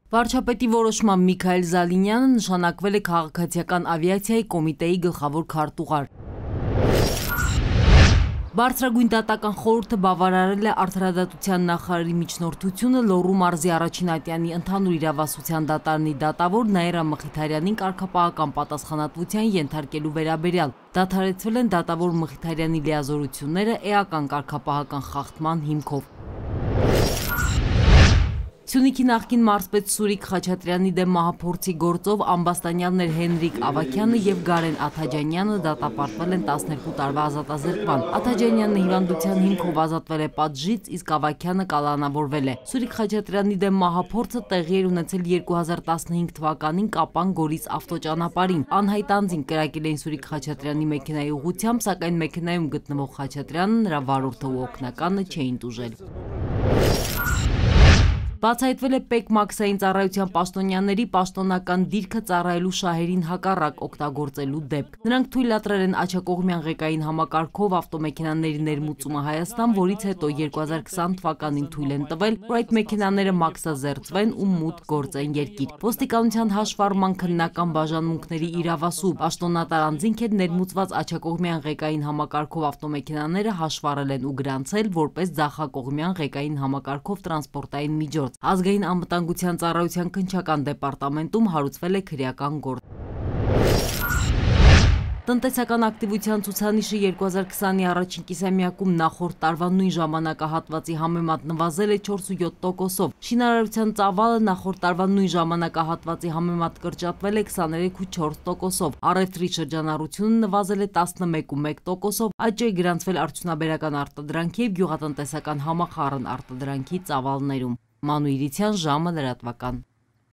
Վարչապետի որոշմամբ Միքայել Զալինյանը նշանակվել է Քաղաքացիական ավիացիայի կոմիտեի գլխավոր քարտուղար։ Բարձրագույն դատական խորհուրդը բավարարել է արդարադատության նախարարի միջնորդությունը Լոռու մարզի առաջին ատյանի ընդհանուր իրավասության դատարանի դատավոր Նաիրա Մխիթարյանին կարգապահական պատասխանատվության ենթարկելու վերաբերյալ։ Դադարեցվել են դատավոր Մխիթարյանի լիազորությունները էական կարգապահական խախտման հիմքով։ Սյունիքի նախկին մարզպետ Սուրիկ Խաչատրյանի դեմ մահափորձի գործով ամբաստանյալներ Հենրիկ Ավագյանը և Գարեն Աթաջանյանը դատապարտվել են 12 տարվա ազատազրկման։ Աթաջանյանը հիվանդության հիմքով ազատվել է պատժից, իսկ Ավագյանը կալանավորվել է։ Սուրիկ Խաչատրյանի դեմ մահափորձը տեղի էր ունեցել 2015 թվականին Կապան Գորիս ավտոճանապարհին։ Անհայտ անձին կրակել էին Սուրիկ Խաչատրյանի մեքենայի ուղղությամբ, սակայն մեքենայում գտնվող Խաչատրյանը, նրա վարորդը ու օգնականը չէին տուժել։ Բացահայտվել է պետք Մաքսային ծառայության պաշտոնյաների պաշտոնական դիրքը ծառայելու շահերին հակառակ օգտագործելու դեպք։ Նրանք թույլատրել են աջակողմյան ղեկային համակարգով ավտոմեքենաների ներմուծումը Հայաստան, որից հետո 2020 թվականին թույլ են տվել, որ այդ մեքենաները մաքսազերծվեն ու մուտք գործեն երկիր։ Ոստիկանության հաշվառման քննական բաժանմունքների իրավասու պաշտոնատար անձինք հետ ներմուծված աջակողմյան ղեկային համակարգով ավտոմեքենաները հաշվառել են ու գրանցել որպես ձախակողմյան ղեկային համակարգով տրանսպորտային միջոց։ Ազգային անվտանգության ծառայության քննչական դեպարտամենտում հարուցվել է քրեական գործ։ Տնտեսական ակտիվության ցուցանիշը 2020-ի առաջին կիսամյակում նախորդ տարվա նույն ժամանակահատվածի համեմատ նվազել է 4.7%-ով։ Շինարարության ծավալը նախորդ տարվա նույն ժամանակահատվածի համեմատ կրճատվել է 23.4%-ով։ Առևտրի շրջանառությունը նվազել է 11.1%-ով։ Աճ է գրանցվել արդյունաբերական արտադրանքի և գյուղատնտեսական համախառն արտադրանքի ծավալներում։ Մանուիրության ժամը լրատվական։